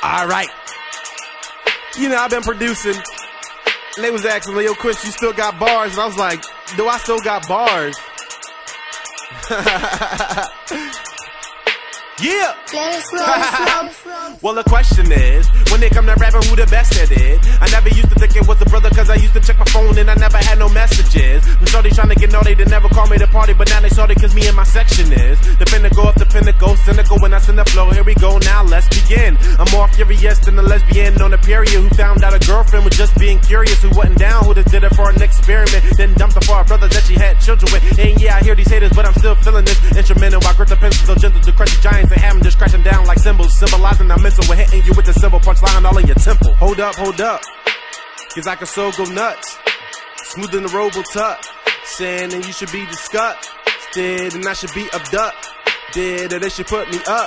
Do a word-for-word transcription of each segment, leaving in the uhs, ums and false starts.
Alright. You know, I've been producing, and they was asking, Leo Quince, you still got bars? And I was like, do I still got bars? Yeah! Well, the question is, when it come to rapping, who the best at it? I never used to think it was a brother, cause I used to check my phone and I never had no messages. I'm sure they trying to get naughty, they never call me to party, but now they sorry cause me and my section is the pinnacle of the pinnacle, cynical when I send the flow. Here we go, now let's begin. I'm more furious than a lesbian on a period who found out a girlfriend was just being curious, who wasn't down, who just did it for an experiment, then dumped her for a brother that she had children with. And yeah, I hear these haters, but I'm still feeling this instrumental. I grip the pencil so gentle to crush the giants and have them just crashing down like cymbals, symbolizing our mental. We're hitting you with the symbol, punchline all in your temple. Hold up, hold up, cause I can so go nuts. Smooth in the robo tuck, saying that you should be disgusted and I should be abducted, and they should put me up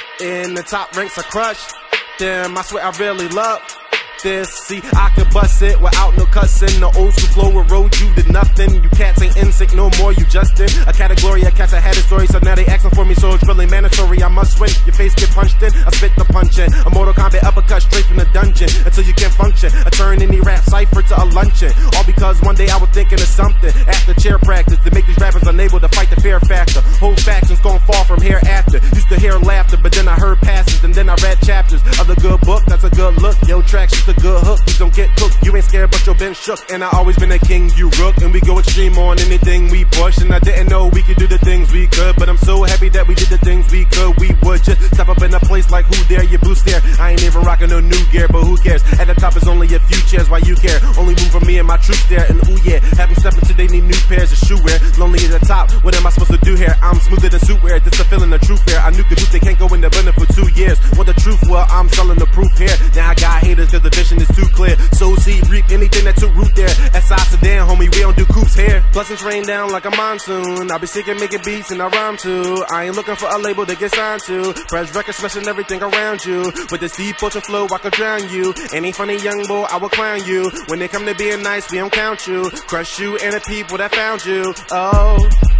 in the top ranks. I crush them, I swear I really love this. See, I could bust it without no cussing. The old school flow will road you to nothing. You cats ain't in sync no more, you Justin. A category of cats that had a story, so now they asking for me, so it's really mandatory. I must win. Your face get punched in, I spit the punch in. A Mortal Kombat uppercut straight from the dungeon until you can't function. I turn any rap cipher to a luncheon, all because one day I was thinking of something after chair practice to make these rappers unable to fight the fear factor. Whole factions gon' fall from hereafter. Used to hear laughter, but then I heard passes, and then I read chapters of the good book. That's a good look. Yo, tracks just a good hook. You don't get cooked. You ain't scared, but you been shook. And I always been a king, you rook. And we go extreme on anything we push. And I didn't know we could do the things we could, but I'm so happy that we did the things we could. We would just step up in a place like who dare you boost there. I ain't even rocking no new gear, but who cares? At the top is only a few chairs. Why you care? Only room for me and my troops there. And ooh yeah, have them step into they need new pairs of shoe wear. Lonely at the top. What am I supposed to do here? I'm smoother than suit wear. This the feeling of truth here. I knew the truth, they can't go in the blender for two years. Want the truth? Well, I'm selling the proof here. Now I got haters cause the vision is too clear. So see, reap anything that took root there. S I sedan, homie, we don't do coops here. Blessings rain down like a monsoon. I be sick and making beats and I rhyme too. I ain't looking for a label to get signed to. Press records, smashing everything around you. With this deep ocean flow, I could drown you. Any funny young boy, I will clown you. When it come to being nice, we don't count you. Crush you and the people that found you. Oh.